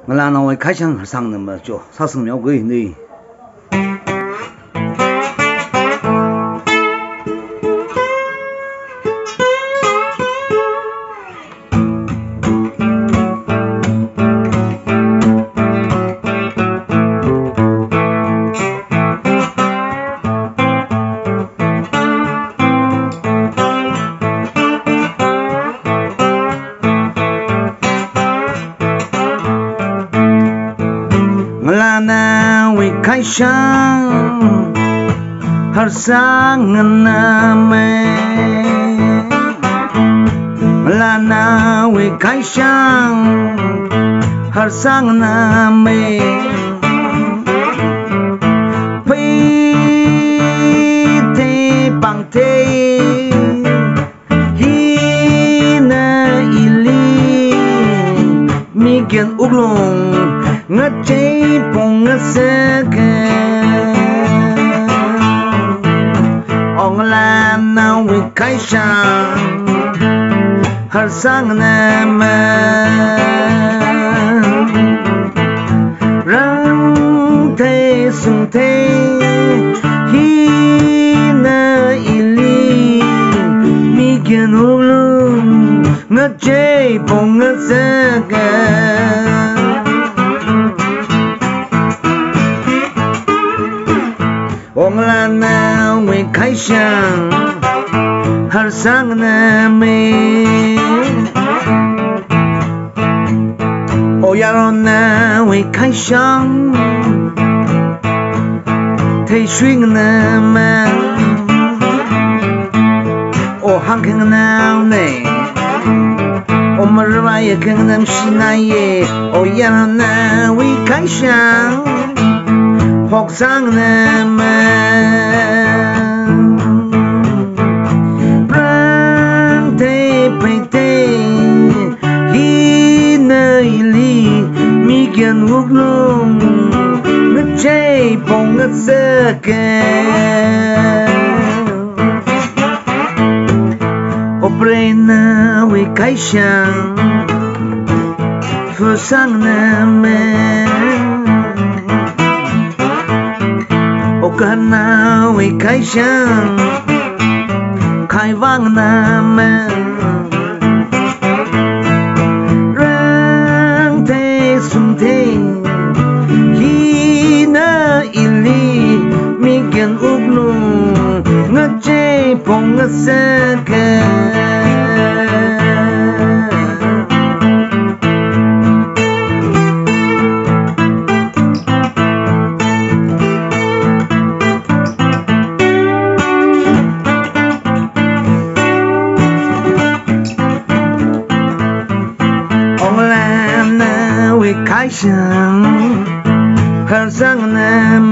我那我开箱上那么叫啥生苗鬼呢？Lana we khai sang har sang na me Lana we khai sang har sang na me Pi te bang te hi na ili mi gen uglong ngất cháy bông ngất sơ kê ông là nào vì cái sang har sang nè mà răng thế sung thế hi na ili mi kiên hô lung ngất cháy bông ngất sơ kê ông là nào người khai sang har sang na me ô ya nào người khai sang thấy xuyên na mà ô hang khang nào này ô mà rai khang nam sinai ô ya nào người khai sang học sang nè mà rang thế phải thế hi nơi li mi kiên hút lung ngất cháy bông ngất sơ kê ô bre na we cái sang phơ sang nè mà Kana we khai sang khai vang na ma rang thế sum thế hi na ili mi kiên úp lung ngất cháy bông ngất sơ kê khai sang har sang na